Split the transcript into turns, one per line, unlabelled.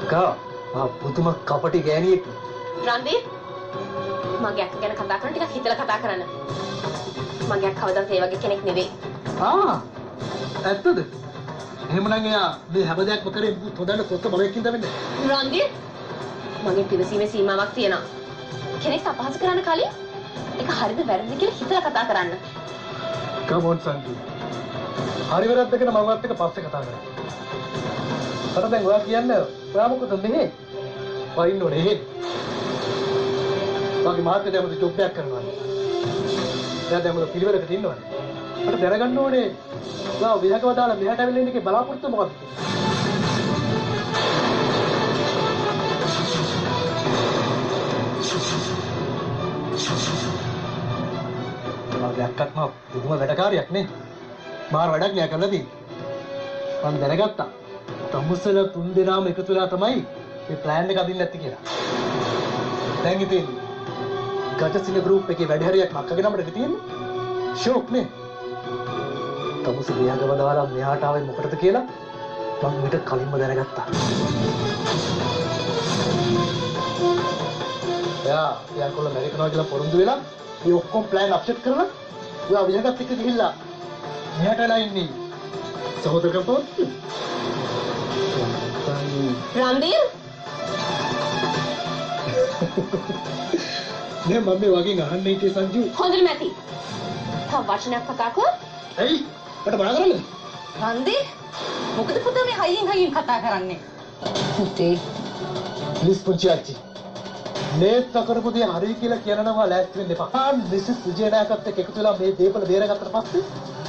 අක්කා පුදුම කපටි ගෑණියෙක්.
රන්දීප් මගේ අක්ක ගැන කතා කරන ටිකක් හිතලා කතා කරන්න. මගේ අක්ක කවදාවත් ඒ වගේ කෙනෙක් නෙවෙයි.
ඇත්තද? එහෙමනම් එයා මේ හැම දෙයක්ම කරේ හොදන්න පොත්ත බලයකින් දෙන්නේ.
රන්දීප් මගේ පිළිසීමේ සීමාවක් තියෙනවා. කෙනෙක් අපහාස කරන්න කලින් ඒක හරිද වැරදිද කියලා හිතලා කතා කරන්න.
Come on Sanju. හරි වැරද්ද ගැන මමවත් එක්ක පස්සේ කතා කරමු. අර දැන් ඔයා කියන්නේ ඔයා මොකද මෙහෙ? වයින් ඕනේ එහෙ. ඔයාගේ මහත්තයා දැන් මොකද ජොබ් එකක් කරනවා. එයා දැන් මොකද පිළිවෙලකට ඉන්නවනේ. මට දැනගන්න ඕනේ ඔයා විහකව දාලා මෙහාට ඇවිල්ලා ඉන්න එකේ බලාපොරොත්තු මොකක්ද? මගේ අක්කත් මම පුදුම වැඩකාරියක් නේ. මාර වැඩක් නෑ කරලා තියෙන්නේ. මම දැනගත්තා. තමුසල තුන් දෙනාම එකතු වෙලා තමයි මේ ප්ලෑන් එක අදින්න නැති කියලා. දැන් ඉතින් ගජසින ගෲප් එකේ වැඩ හරියක් මක්කගේ නමකට තියෙන්නේ. ෂෝක් නේ. තමුසල විහාරව දාලා මෙහාට ආවේ මොකටද කියලා මම ඊට කලින්ම දැනගත්තා. යා කොල්ල ඇමරිකනවා කියලා පොරොන්දු වෙලා මේ ඔක්කොම ප්ලෑන් අප්සෙට් කරලා ඔයා විහාරත් එක්ක ගිහිල්ලා මෙහාට එලා ඉන්නේ. සහෝදරකම් පොත්.
රන්දීප්
නේ මම මේ වගේ අහන්න හිටියේ සංජු.
හොඳට මැති. තව වචනයක් කතා කර.
එයි මට බල කරන්නේ.
රන්දීප් මොකද පුතා මේ හයියෙන් කතා කරන්නේ? පුතේ
ප්ලීස් පුංචි නේත් කරපු දේ හරි කියලා කියනවා ලෑස්ති වෙන්න එපා. මිසිස් විජේනායකත් එක්ක එකතු වෙලා මේ දේපල බේරගත්තට පස්සේ